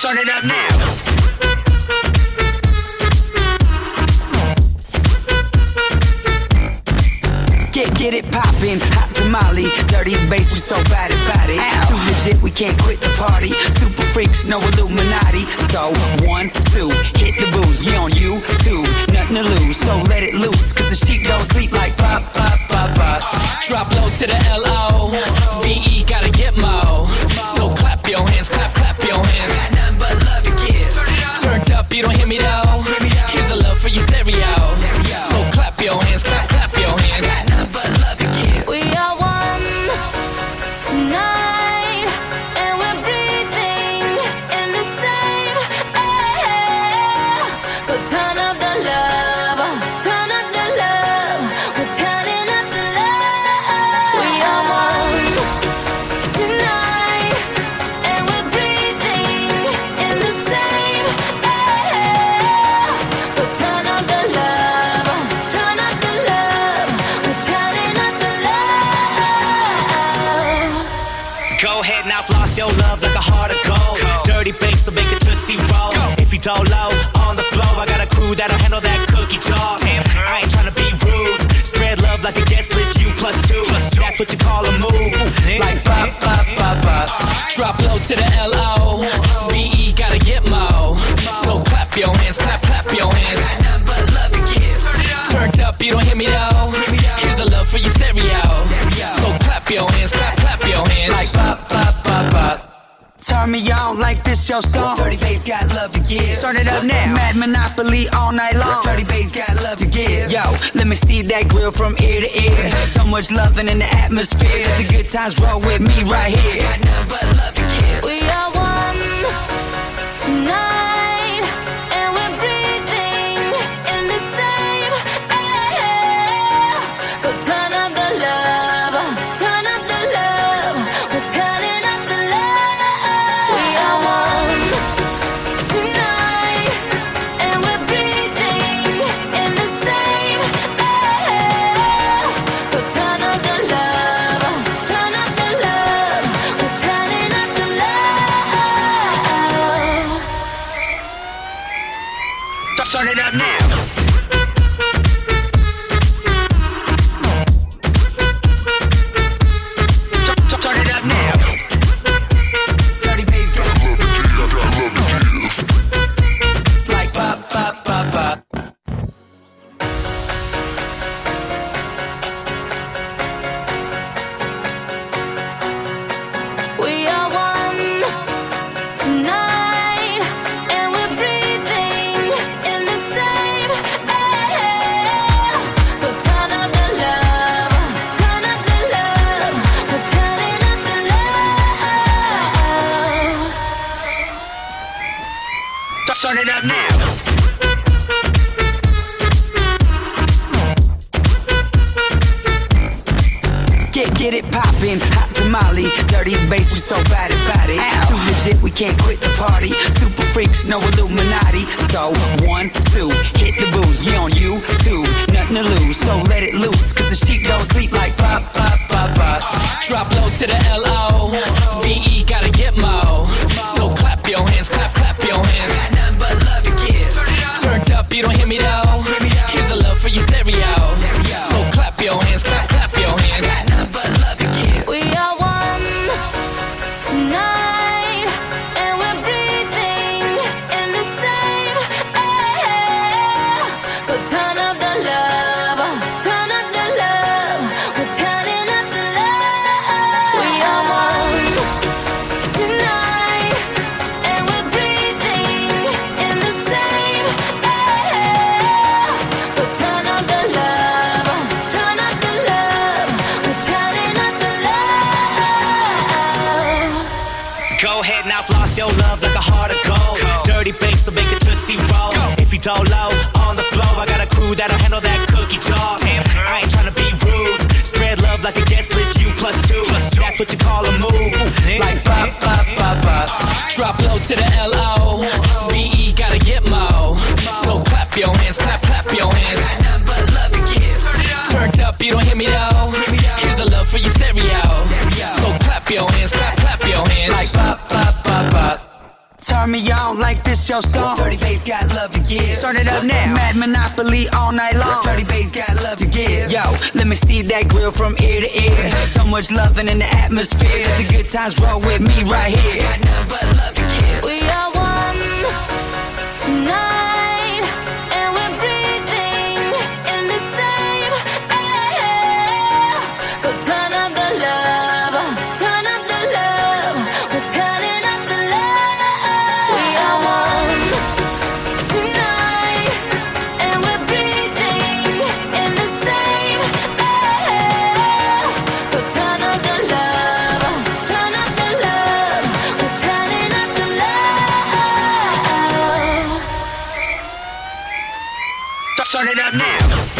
Start it up now. Get it poppin', hot tamale, dirty bass, we so bad about it. Too legit, we can't quit the party. Super freaks, no Illuminati. So 1, 2, hit the booze. We on YouTube, nothing to lose. So let it loose, cause the sheep don't sleep like pop, pop, pop, pop. Drop low to the L-O-V-E, gotta get mo. So clap your hands, clap, clap your hands. Got nothing but love to give. Turned up, you don't hear me though. Here's a love for your stereo. So clap your hands, clap, clap your hands. We are one tonight, and we're breathing in the same air. So turn up the love, turn up the love. We're turning up the love. We are one tonight, and we're breathing in the same air. So turn up the love, turn up the love. We're turning up the love. Go ahead now, floss your love like a heart of gold. Dirty bass, so make it tootsie roll. If you don't low, on the floor, I got a crew that'll handle that cookie jar. I ain't tryna be rude. Spread love like a guest list, you plus two. That's what you call a move. Like pop, pop, pop, pop. Drop low to the L-O-V-E, gotta get mo. So clap your hands, clap, clap your hands. Got nothing but love to give. Turned up, you don't hear me though. Here's a love for your stereo. So clap your hands, clap, clap your hands. Like pop, pop, pop, pop. Turn me on like this your song. Dirty bass got love to give. Start it up now. Mad Monopoly all night long. Dirty bass got love to give. Yo, let me see that grill from ear to ear. So much loving in the atmosphere. Let the good times roll with me right here. Got nothing but love to give. We are one tonight, and we're breathing in the same air. So turn up the love, turn up the love. We're turning up the love. We are one tonight, and we're breathing in the same air. So turn up the love, turn up the love. We're turning up the love. Start it up now. Start it up now. Dirty bass got like pop, pop, pop, pop. We are one tonight, and we're breathing in the same air. So turn up the love, turn up the love. We're turning up the love. Start it up now. Get it poppin', hot tamale, dirty bass, we so bad about it. Too legit, we can't quit the party. Super freaks, no Illuminati. So 1, 2, hit the booze. We on YouTube, nothing to lose. So let it loose, cause the sheep don't sleep like pop, pop, pop, pop. Drop low to the L-O-V-E, gotta get mo. So clap your hands, clap, clap your hands. Got nothing but love to give. Turned up, you don't hear me though. Here's a love for your stereo. So clap your hands, clap, clap your hands. Got nothing but love to give. We are one tonight, and we're breathing in the same air. So turn up the love, turn up the love. We're turning up the love. We are one tonight, and we're breathing in the same air. So turn up the love, turn up the love. We're turning up the love. Go ahead now, floss your love like a heart of gold. Dirty bass, so make it tootsie roll. If you don't low, on the floor, I got a crew that'll handle that cookie jar. I ain't tryna be rude. Spread love like a guest list, you plus two. That's what you call a move. Like pop, pop, pop, pop. Drop low to the L-O-V-E, gotta get mo. So clap your hands, clap, clap your hands. Got nothing but love to give. Turned up, you don't hear me though. Here's a love for your stereo. So clap your hands, clap, clap your hands. Like pop, pop, pop, pop. Turn me on like this your song. Dirty bass got love to give. Start it up now. Mad Monopoly all night long. Dirty bass got love to give. Yo, let me see that grill from ear to ear. So much loving in the atmosphere. Let the good times roll with me right here. Got nothing but love to give. We are one tonight, and we're breathing in the same air. So turn up the love, turn up the love. We're turning up the love. We are one tonight, and we're breathing in the same air. So turn up the love, turn up the love. We're turning up the love. Turn it up now.